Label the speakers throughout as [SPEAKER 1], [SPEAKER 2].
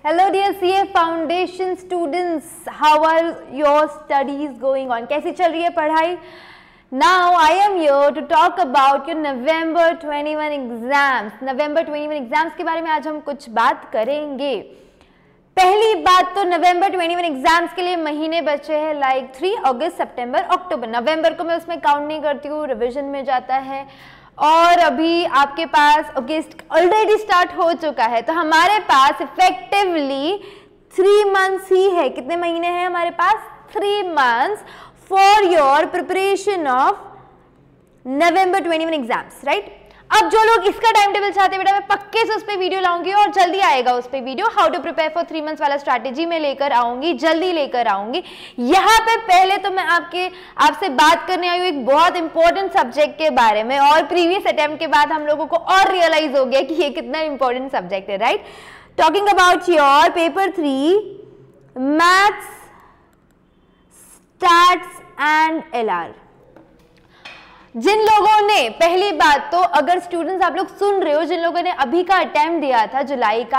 [SPEAKER 1] Hello dear CA Foundation students, how are your studies going on? कैसी चल रही है पढ़ाई? Now I am here to talk about your November 21 exams. November 21 exams के बारे में आज हम कुछ बात करेंगे. पहली बात तो नवंबर 21 एग्जाम्स के लिए महीने बचे हैं, लाइक 3 अगस्त, सितंबर, अक्टूबर. नवंबर को मैं उसमें काउंट नहीं करती हूँ, रिवीजन में जाता है. और अभी आपके पास अगस्त ऑलरेडी स्टार्ट हो चुका है, तो हमारे पास इफेक्टिवली 3 मंथ्स ही है. कितने महीने हैं हमारे पास? 3 months for your preparation of November 21 exams, right. अब जो लोग इसका टाइम टेबल चाहते हैं बेटा, मैं पक्के से उस पर वीडियो लाऊंगी और जल्दी आएगा उस पर video. How to prepare for 3 months वाला स्ट्रैटेजी में लेकर आऊंगी, जल्दी लेकर आऊंगी. यहाँ पे पहले तो मैं आपसे बात करने आई हूँ एक बहुत इंपॉर्टेंट सब्जेक्ट के बारे में, और प्रीवियस अटेम्प्ट के बाद हम लोगों को और रियलाइज हो गया कि ये कितना इंपॉर्टेंट सब्जेक्ट है, right. Talking about your paper 3 maths, stats and LR. जिन लोगों ने, पहली बात तो अगर स्टूडेंट्स आप लोग सुन रहे हो, जिन लोगों ने अभी का अटेम्प्ट दिया था जुलाई का,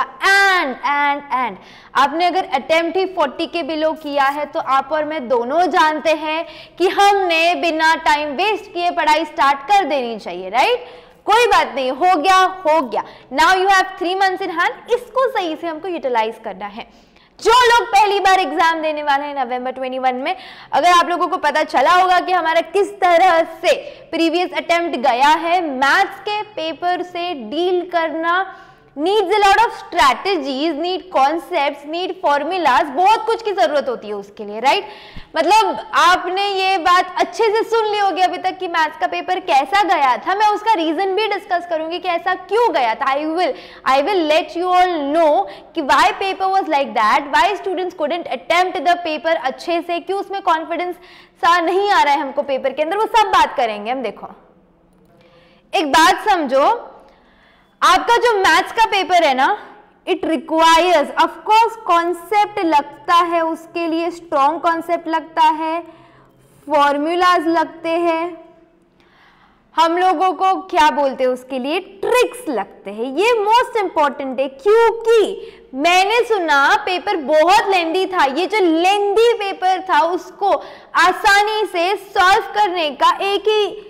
[SPEAKER 1] एंड आपने अगर अटेम्प्ट ही 40 के बिलो किया है, तो आप और मैं दोनों जानते हैं कि हमने बिना टाइम वेस्ट किए पढ़ाई स्टार्ट कर देनी चाहिए, राइट. कोई बात नहीं, हो गया. Now you have 3 months in hand, इसको सही से हमको यूटिलाइज करना है. जो लोग पहली बार एग्जाम देने वाले हैं नवंबर 21 में, अगर आप लोगों को पता चला होगा कि हमारा किस तरह से प्रीवियस अटेम्प्ट गया है, मैथ्स के पेपर से डील करना needs a lot of strategies, need concepts, need formulas, बहुत कुछ की जरूरत होती है उसके लिए, राइट. मतलब आपने ये बात अच्छे से सुन ली होगी अभी तक कि मैथ्स का पेपर कैसा गया था. मैं उसका रीजन भी डिस्कस करूंगी कि ऐसा क्यों गया था. I will let you all know कि why paper was like that, why students couldn't attempt the paper अच्छे से, क्यों उसमें कॉन्फिडेंस सा नहीं आ रहा है हमको पेपर के अंदर, वो सब बात करेंगे हम. देखो, एक बात समझो, आपका जो मैथ्स का पेपर है ना, इट रिक्वायर्स ऑफकोर्स कॉन्सेप्ट लगता है, उसके लिए स्ट्रॉन्ग कॉन्सेप्ट लगता है, फॉर्मूलाज लगते हैं, हम लोगों को क्या बोलते हैं उसके लिए, ट्रिक्स लगते हैं. ये मोस्ट इंपॉर्टेंट है, क्योंकि मैंने सुना पेपर बहुत लेंदी था. ये जो लेंदी पेपर था उसको आसानी से सॉल्व करने का एक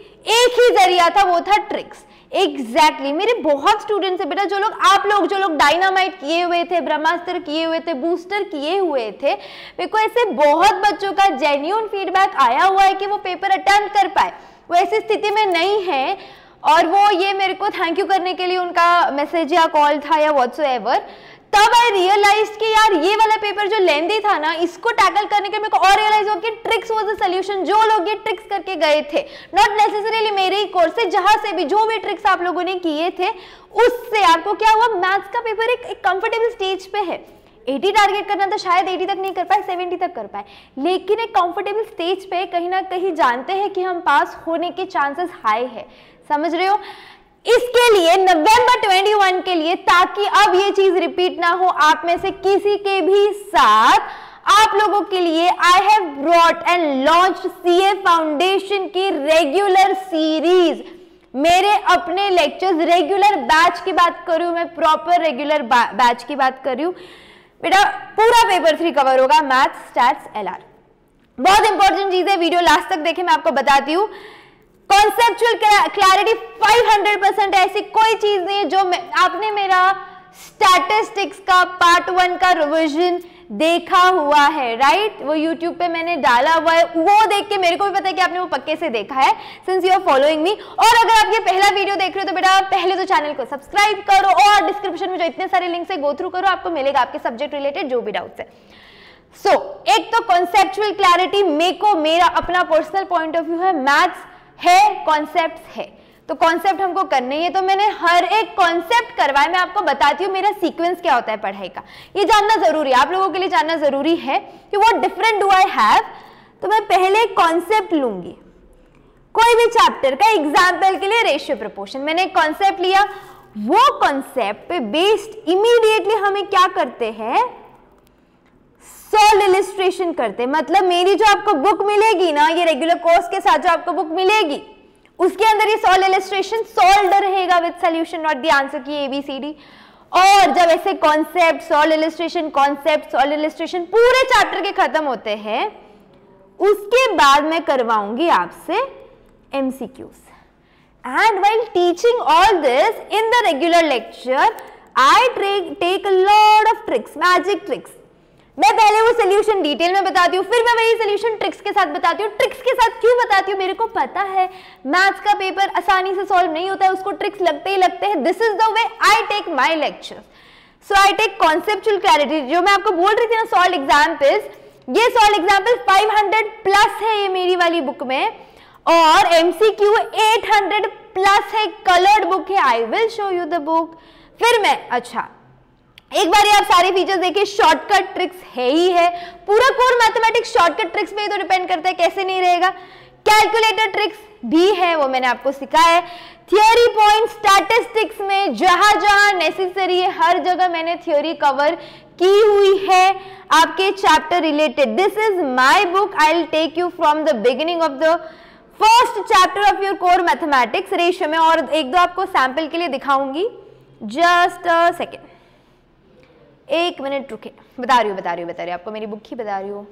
[SPEAKER 1] ही जरिया था, वो था ट्रिक्स. एग्जैक्टली मेरे बहुत स्टूडेंट्स है बेटा, जो लोग डायनामाइट किए हुए थे, ब्रह्मास्त्र किए हुए थे, बूस्टर किए हुए थे. मेरे को ऐसे बहुत बच्चों का जेन्युइन फीडबैक आया हुआ है कि वो पेपर अटेम्प्ट कर पाए, वो ऐसी स्थिति में नहीं है, और वो ये मेरे को थैंक यू करने के लिए उनका मैसेज या कॉल था या व्हाट्सएवर. तब आई रियलाइज कि यार ये वाला पेपर जो लेंदी था ना, इसको टैकल करने के मेरे को और रियलाइज हो कि ट्रिक्स वाज द सॉल्यूशन. जो लोग ये ट्रिक्स करके गए थे, नॉट नेसेसरीली मेरे ही कोर्स से, जहां से भी जो भी ट्रिक्स आप लोगों ने किए थे, उससे आपको क्या हुआ, मैथ्स का पेपर एक कंफर्टेबल स्टेज पे है. 80 टारगेट करना था, शायद 80 तक नहीं कर पाए, 70 तक कर पाए, लेकिन एक कंफर्टेबल स्टेज पे कहीं ना कहीं जानते हैं कि हम पास होने के चांसेस हाई है. समझ रहे हो? इसके लिए नवंबर 21 के लिए, ताकि अब ये चीज रिपीट ना हो आप में से किसी के भी साथ, आप लोगों के लिए I have brought and launched CA foundation की रेगुलर सीरीज. मेरे अपने लेक्चर्स, रेगुलर बैच की बात कर रही हूं मैं, प्रॉपर रेगुलर बैच की बात कर रही हूं बेटा. पूरा पेपर 3 कवर होगा, मैथ्स, स्टैट्स, LR. बहुत इंपॉर्टेंट चीज है, वीडियो लास्ट तक देखें, मैं आपको बताती हूँ. कॉन्सेप्चुअल क्लैरिटी 500%, ऐसी कोई चीज नहीं है जो आपने मेरा स्टैटिस्टिक्स का पार्ट 1 का रिवीजन देखा हुआ है, राइट. वो YouTube पे मैंने डाला हुआ है, वो देख के मेरे को भी पता है कि आपने वो पक्के से देखा है, since you are following me. और अगर आप ये पहला वीडियो देख रहे हो तो बेटा पहले तो चैनल को सब्सक्राइब करो, और डिस्क्रिप्शन में जो इतने सारे लिंक्स है गो थ्रू करो, आपको मिलेगा आपके सब्जेक्ट रिलेटेड जो भी डाउट्स है. सो एक तो कॉन्सेप्चुअल क्लैरिटी, मेरा अपना पर्सनल पॉइंट ऑफ व्यू है, मैथ्स है, कॉन्सेप्ट्स है, तो कॉन्सेप्ट हमको करने ही है. तो मैंने हर एक कॉन्सेप्ट करवाया, मैं आपको बताती हूँ मेरा सीक्वेंस क्या होता है पढ़ाई का. ये जानना जरूरी है, आप लोगों के लिए जानना जरूरी है कि what different do I have. तो मैं पहले कॉन्सेप्ट लूंगी कोई भी चैप्टर का. एग्जाम्पल के लिए रेशियो प्रोपोर्शन, मैंने एक कॉन्सेप्ट लिया, वो कॉन्सेप्ट पे बेस्ड इमीडिएटली हमें क्या करते हैं, सॉल्व इलिस्ट्रेशन करते. मतलब मेरी जो आपको बुक मिलेगी ना, ये रेगुलर कोर्स के साथ जो आपको बुक मिलेगी, उसके अंदर ये सॉल्व इलिस्ट्रेशन सॉल्व रहेगा with solution, not the answer की ABCD. और जब ऐसे concept, solve illustration, concept, solve illustration पूरे चैप्टर के खत्म होते हैं, उसके बाद मैं करवाऊंगी आपसे MCQs. And while teaching all this in the regular lecture, I take a lot of tricks, magic tricks. मैं पहले वो सोल्यूशन डिटेल में बताती हूँ, फिर मैं वही सोल्यूशन ट्रिक्स के साथ बताती हूँ. ट्रिक्स के साथ क्यों बताती हूँ? मेरे को पता है मैथ्स का पेपर आसानी से सॉल्व नहीं होता है, उसको ट्रिक्स लगते ही लगते हैं. This is the way I take my lecture. So I take conceptual clarity. जो मैं आपको बोल रही थी ना सॉल्व एग्जाम्पल्स, ये सॉल्व एग्जाम्पल 500 प्लस है ये मेरी वाली बुक में, और MCQ 800 प्लस है, कलर्ड बुक है. I will show you the book. फिर मैं अच्छा एक बार आप सारे फीचर्स देखिए. शॉर्टकट ट्रिक्स है ही है, पूरा कोर मैथमेटिक्स शॉर्टकट ट्रिक्स पे ही तो डिपेंड करता है, कैसे नहीं रहेगा. कैलकुलेटर ट्रिक्स भी है, वो मैंने आपको सिखाया है. थियोरी पॉइंट स्टैटिस्टिक्स में जहां जहां नेसेसरी है हर जगह मैंने थ्योरी कवर की हुई है आपके chapter related. This is my book. I will take you from the beginning of the first chapter of your core mathematics ratio में, और एक दो आपको सैंपल के लिए दिखाऊंगी. जस्ट अ सेकेंड, एक मिनट रुके. बता रही हूँ आपको, मेरी बुक ही बता रही हूँ.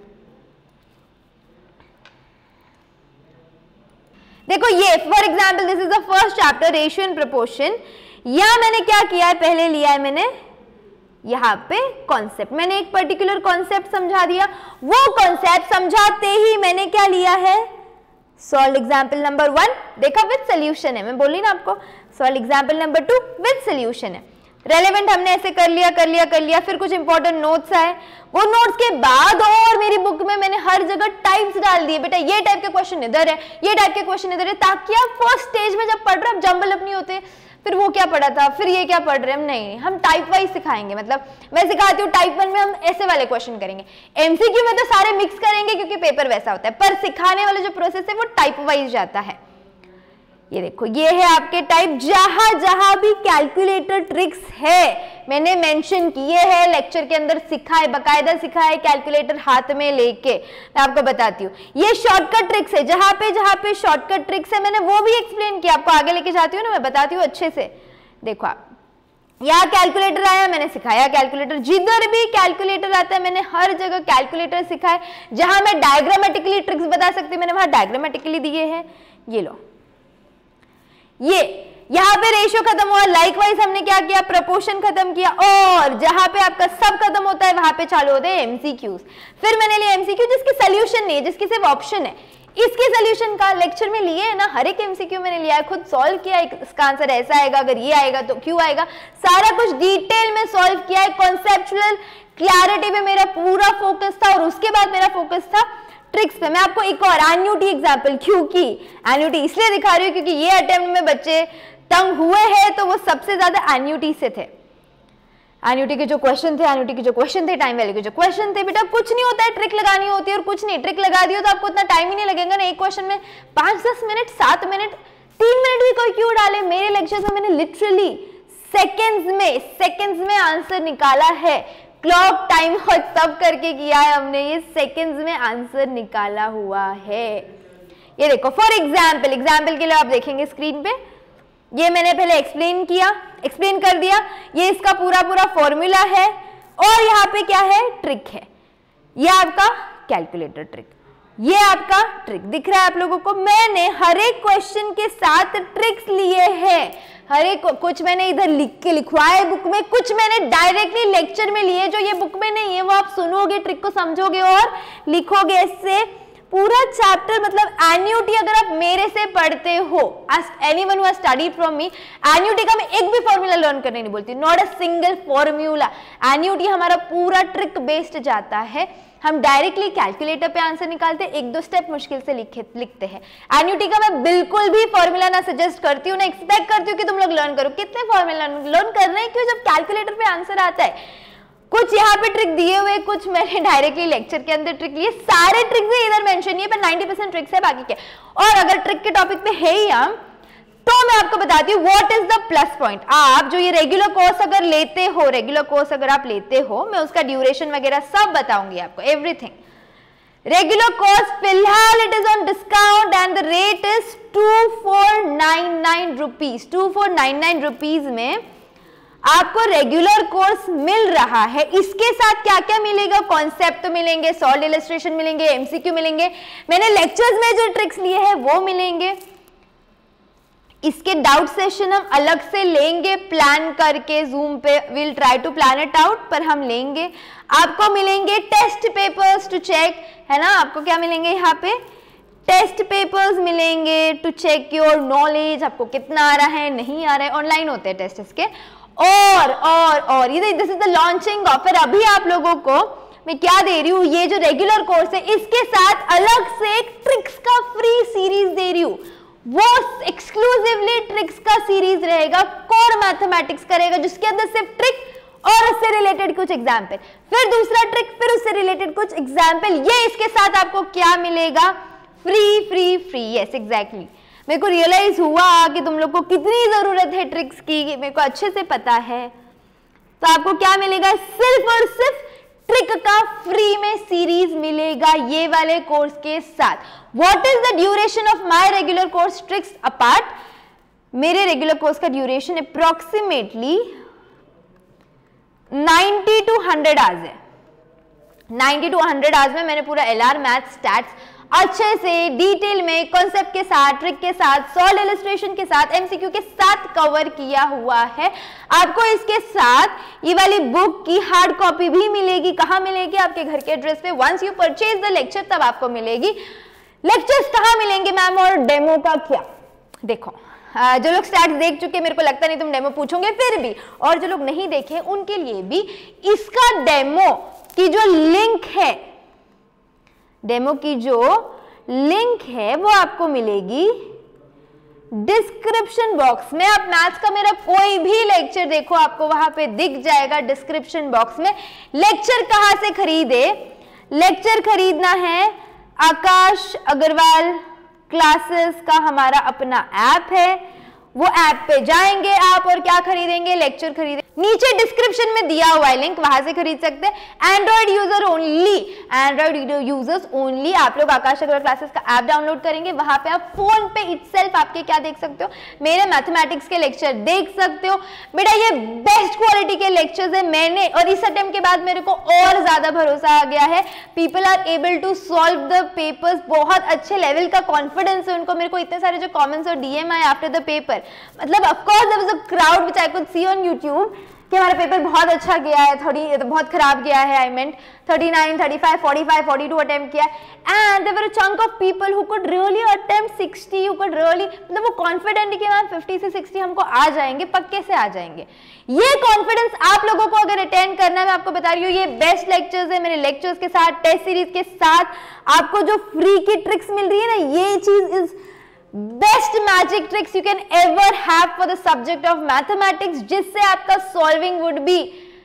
[SPEAKER 1] देखो ये for example this is the first chapter ratio and proportion. यहां मैंने क्या किया है, पहले लिया है मैंने यहाँ पे कॉन्सेप्ट. मैंने एक पर्टिकुलर कॉन्सेप्ट समझा दिया. वो कॉन्सेप्ट समझाते ही मैंने क्या लिया है, सॉल्व एग्जाम्पल नंबर 1. देखा विद सोल्यूशन है, मैं बोली ना आपको. Solve example number 2 with solution है. रेलेवेंट हमने ऐसे कर लिया. फिर कुछ इंपॉर्टेंट नोट्स आए. वो नोट्स के बाद और मेरी बुक में मैंने हर जगह टाइप्स डाल दिए. बेटा ये टाइप के क्वेश्चन इधर है, ये टाइप के क्वेश्चन इधर है, ताकि आप फर्स्ट स्टेज में जब पढ़ रहे हो आप जंबल अप नहीं होते. फिर वो क्या पढ़ा था, फिर ये क्या पढ़ रहे हैं हम. नहीं, हम टाइप वाइज सिखाएंगे. मतलब मैं सिखाती हूँ टाइप 1 में हम ऐसे वाले क्वेश्चन करेंगे, MCQ में तो सारे मिक्स करेंगे क्योंकि पेपर वैसा होता है, पर सिखाने वाला जो प्रोसेस है वो टाइप वाइज जाता है. ये देखो ये है आपके टाइप. जहां जहां भी कैलकुलेटर ट्रिक्स है मैंने मेंशन किए हैं, लेक्चर के अंदर सिखाए, बकायदा सिखाए कैलकुलेटर हाथ में लेके. मैं आपको बताती हूँ ये शॉर्टकट ट्रिक्स है. जहां पे शॉर्टकट ट्रिक्स है मैंने वो भी एक्सप्लेन किया. आपको आगे लेके जाती हूँ ना, मैं बताती हूँ अच्छे से. देखो आप यहाँ कैलकुलेटर आया, मैंने सिखाया कैलकुलेटर. जिधर भी कैलकुलेटर आता है मैंने हर जगह कैलकुलेटर सिखाया. जहां मैं डायग्रामेटिकली ट्रिक्स बता सकती हूँ मैंने वहां डायग्रामेटिकली दिए हैं. ये लो, ये यहाँ पे रेशियो खत्म हुआ. लाइकवाइज हमने क्या किया, प्रोपोर्शन खत्म किया, और जहां पे आपका सब खत्म होता है वहां पे चालू होते हैं MCQs. फिर मैंने लिया MCQ जिसकी सोल्यूशन नहीं है, जिसकी सिर्फ ऑप्शन है. इसके सोल्यूशन का लेक्चर में लिए है ना, हर एक MCQ मैंने लिया है, खुद सॉल्व किया. इसका आंसर ऐसा आएगा, अगर ये आएगा तो क्यों आएगा, सारा कुछ डिटेल में सॉल्व किया है. कॉन्सेप्चुअल क्लैरिटी पे मेरा पूरा फोकस था, और उसके बाद मेरा फोकस था ट्रिक्स पे. मैं आपको एक और एन्युटी एग्जाम्पल, क्योंकि एन्युटी इसलिए दिखा रही हूँ क्योंकि ये अटेम्प्ट में बच्चे तंग हुए हैं, तो वो सबसे ज्यादा एन्युटी से थे. एन्युटी के जो क्वेश्चन थे, टाइम वैल्यू के जो क्वेश्चन थे. बेटा कुछ नहीं होता है, ट्रिक लगानी होती है, और कुछ नहीं, ट्रिक लगा दी हो तो आपको इतना टाइम ही नहीं लगेगा ना. एक क्वेश्चन में 5-10 मिनट, 7 मिनट, 3 मिनट भी कोई क्यों डाले. मेरे लेक्चर में मैंने लिटरली सेकेंड्स में आंसर निकाला है. क्लॉक टाइम और सब करके किया है हमने, ये सेकंड्स में आंसर निकाला हुआ है. ये देखो फॉर एग्जाम्पल के लिए आप देखेंगे स्क्रीन पे, ये मैंने पहले एक्सप्लेन कर दिया. ये इसका पूरा फॉर्मूला है, और यहाँ पे क्या है, ट्रिक है. ये आपका कैलकुलेटर ट्रिक, ये आपका ट्रिक दिख रहा है आप लोगों को. मैंने हर एक क्वेश्चन के साथ ट्रिक्स लिए हैं. हर एक कुछ मैंने इधर लिख के लिखवाए बुक में, कुछ मैंने डायरेक्टली लेक्चर में लिए जो ये बुक में नहीं है. वो आप सुनोगे, ट्रिक को समझोगे और लिखोगे. इससे पूरा चैप्टर, मतलब एन्युटी अगर आप मेरे से पढ़ते हो, anyone who has studied from me, annuity का मैं एक भी फॉर्मूला लर्न करने नहीं बोलती, not a single formula. Annuity हमारा पूरा ट्रिक बेस्ड जाता है. हम डायरेक्टली कैलकुलेटर पे आंसर निकालते हैं, 1-2 स्टेप मुश्किल से लिखते हैं. एन्युटी का मैं बिल्कुल भी फॉर्मूला ना सजेस्ट करती हूँ, ना एक्सपेक्ट करती हूँ कि तुम लोग लर्न करो. कितने फॉर्मूला लर्न करना है क्यों, जब कैलकुलेटर पे आंसर आता है. कुछ यहाँ पे ट्रिक दिए हुए, कुछ मैंने डायरेक्टली लेक्चर के अंदर ट्रिक लिए. सारे ट्रिक्स इधर मेंशन नहीं है, पर 90% ट्रिक्स है बाकी के. और अगर ट्रिक के टॉपिक पे है ही हम, तो मैं आपको बताती हूँ what is the plus point. आप जो ये रेगुलर कोर्स अगर लेते हो, मैं उसका ड्यूरेशन वगैरह सब बताऊंगी आपको, एवरीथिंग. रेगुलर कोर्स फिलहाल it is on discount and the rate is 2499 rupees. 2499 rupees में आपको रेगुलर कोर्स मिल रहा है, इसके साथ क्या क्या मिलेगा, कॉन्सेप्ट तो मिलेंगे, सॉल्व इलस्ट्रेशन मिलेंगे, एमसीक्यू मिलेंगे, मैंने लेक्चर्स में जो ट्रिक्स लिए हैं वो मिलेंगे, इसके डाउट सेशन हम अलग से लेंगे प्लान करके जूम पे, will try to plan it out, पर हम लेंगे। आपको मिलेंगे टेस्ट पेपर्स टू चेक, है ना, आपको क्या मिलेंगे यहाँ पे, टेस्ट पेपर्स मिलेंगे टू चेक योर नॉलेज, आपको कितना आ रहा है नहीं आ रहा है, ऑनलाइन होते हैं टेस्ट इसके। और ये this is the launching offer, अभी आप लोगों को मैं क्या दे रही हूँ, ये जो रेगुलर कोर्स है इसके साथ अलग से एक ट्रिक्स का फ्री सीरीज दे रही हूँ, वो एक्सक्लूसिवली ट्रिक्स का सीरीज रहेगा, कोर मैथमेटिक्स करेगा, जिसके अंदर सिर्फ ट्रिक और उससे रिलेटेड कुछ एग्जाम्पल, फिर दूसरा ट्रिक, फिर उससे रिलेटेड कुछ एग्जाम्पल, ये इसके साथ आपको क्या मिलेगा, फ्री, यस एग्जैक्टली। मेरे को रियलाइज हुआ कि तुम लोग को कितनी जरूरत है ट्रिक्स की, मेरे को अच्छे से पता है। तो आपको क्या मिलेगा, सिर्फ और सिर्फ ट्रिक का फ्री में सीरीज मिलेगा ये वाले कोर्स के साथ। What is the duration of my regular course tricks apart, मेरे रेगुलर कोर्स का ड्यूरेशन अप्रोक्सीमेटली 90 to 100 आवर्स है। 90 to 100 आवर्स में मैंने पूरा LR मैथ स्टैट्स अच्छे से डिटेल में कॉन्सेप्ट के साथ, ट्रिक के साथ, सॉल्व इलस्ट्रेशन के साथ, एमसीक्यू के साथ कवर किया हुआ है। आपको इसके साथ ये वाली बुक की हार्ड कॉपी भी मिलेगी, कहाँ मिलेगी, आपके घर के एड्रेस पे। Once you purchase the lecture तब आपको मिलेगी। लेक्चर्स कहाँ मिलेंगे मैम, और डेमो का क्या, देखो जो लोग स्टैट्स देख चुके, मेरे को लगता नहीं तुम डेमो पूछोगे, फिर भी, और जो लोग नहीं देखे उनके लिए भी इसका डेमो की जो लिंक है, डेमो की जो लिंक है वो आपको मिलेगी डिस्क्रिप्शन बॉक्स में। आप मैथ्स का मेरा कोई भी लेक्चर देखो, आपको वहां पे दिख जाएगा डिस्क्रिप्शन बॉक्स में। लेक्चर कहां से खरीदे, लेक्चर खरीदना है आकाश अग्रवाल क्लासेस का हमारा अपना ऐप है, वो ऐप पे जाएंगे आप और क्या खरीदेंगे, लेक्चर खरीदेंगे। नीचे डिस्क्रिप्शन में दिया हुआ है लिंक, वहां से खरीद सकते हैं। Android user only, android users only, आप लोग आकाश अग्रवाल क्लासेस का ऐप डाउनलोड करेंगे, वहां पे आप फोन पे इटसेल्फ आपके क्या देख सकते हो, मेरे मैथमेटिक्स के लेक्चर देख सकते हो। बेटा ये बेस्ट क्वालिटी के लेक्चर्स है, मैंने और इस अटेम्प्ट के बाद मेरे को और ज्यादा भरोसा आ गया है। People are able to solve the papers, बहुत अच्छे लेवल का कॉन्फिडेंस है उनको। मेरे को इतने सारे जो कमेंट्स और डीएम आए आफ्टर द पेपर, मतलब of course there was a crowd which I could see on YouTube कि हमारा पेपर बहुत अच्छा गया है, तो बहुत खराब गया है, आई मीन 39, 35, 45, 42 अटेम्प्ट किया, and there were a chunk of people who could really attempt 60, who could really, मतलब वो कॉन्फिडेंट कि मैम 50 से 60 हमको आ जाएंगे, पक्के से आ जाएंगे। ये कॉन्फिडेंस आप लोगों को अगर अटेंड करना है, मैं आपको बता रही हूँ ये बेस्ट लेक्चर्स है। मेरे लेक्चर्स के साथ, टेस्ट सीरीज के साथ आपको जो फ्री की ट्रिक्स मिल रही है ना, ये चीज is best magic tricks you can ever have for the subject of mathematics, जिससे आपका solving would be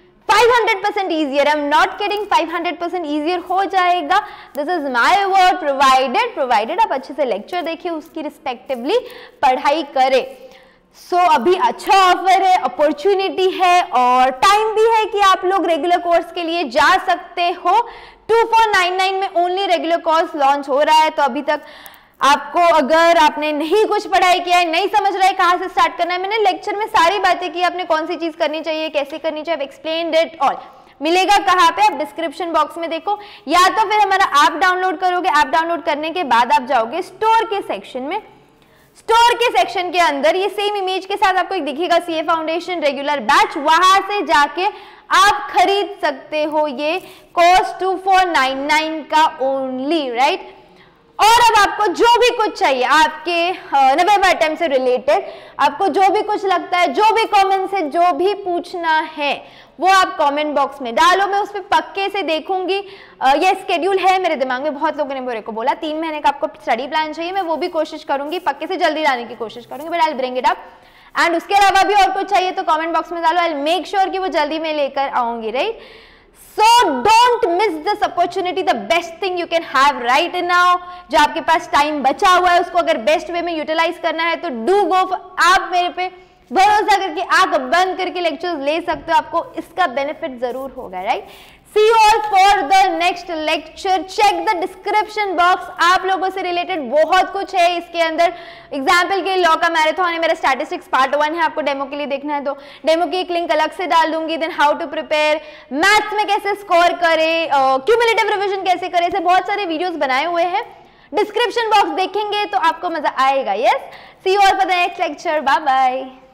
[SPEAKER 1] 500% easier. I am not kidding, 500% easier हो जाएगा। This is my word, provided आप अच्छे से लेक्चर देखिए, उसकी रिस्पेक्टिवली पढ़ाई करें। सो अभी अच्छा ऑफर है, अपॉर्चुनिटी है और टाइम भी है कि आप लोग रेगुलर कोर्स के लिए जा सकते हो। 2499 में ओनली रेगुलर कोर्स लॉन्च हो रहा है, तो अभी तक आपको अगर आपने नहीं कुछ पढ़ाई किया है, नहीं समझ रहा है कहाँ से स्टार्ट करना है, मैंने लेक्चर में सारी बातें की, आपने कौन सी चीज करनी चाहिए, कैसे करनी चाहिए, एक्सप्लेन्ड इट ऑल। मिलेगा कहाँ पे, आप डिस्क्रिप्शन बॉक्स में देखो, या तो फिर हमारा ऐप डाउनलोड करोगे। ऐप डाउनलोड करने के बाद आप जाओगे स्टोर के सेक्शन में, स्टोर के सेक्शन के अंदर ये सेम इमेज के साथ आपको एक दिखेगा सीए फाउंडेशन रेगुलर बैच, वहां से जाके आप खरीद सकते हो ये कोर्स 2499 का ओनली, राइट। और अब आपको जो भी कुछ चाहिए आपके 90 अटेम्प्ट से रिलेटेड, आपको जो भी कुछ लगता है, जो भी कमेंट्स है, जो भी पूछना है, वो आप कमेंट बॉक्स में डालो, मैं उस पर पक्के से देखूंगी। ये स्केड्यूल है मेरे दिमाग में, बहुत लोगों ने मेरे को बोला 3 महीने का आपको स्टडी प्लान चाहिए, मैं वो भी कोशिश करूंगी, पक्के से जल्दी लाने की कोशिश करूंगी, but I will bring it up. And उसके अलावा भी और कुछ चाहिए तो कमेंट बॉक्स में डालो, आई विल मेक श्योर कि वो जल्दी मैं लेकर आऊंगी, right. So don't miss this opportunity, the best thing you can have right now। जो आपके पास टाइम बचा हुआ है उसको अगर बेस्ट वे में यूटिलाइज करना है तो डू गो। आप मेरे पे भरोसा करके आंख बंद करके लेक्चर्स ले सकते हो, आपको इसका बेनिफिट जरूर होगा, right. See you all for the next lecture. Check the description box. आप लोगों से रिलेटेड बहुत कुछ है इसके अंदर। एग्जाम्पल के लॉ का मैराथन है, मेरा स्टैटिस्टिक्स पार्ट 1 है, आपको डेमो के लिए देखना है तो डेमो की एक लिंक अलग से डाल दूंगी। Then how to prepare, maths में कैसे स्कोर करें, क्यूमुलेटिव रिविजन कैसे करें, ऐसे बहुत सारे वीडियोस बनाए हुए हैं। डिस्क्रिप्शन बॉक्स देखेंगे तो आपको मजा आएगा। Yes, see you all for the next lecture, bye bye.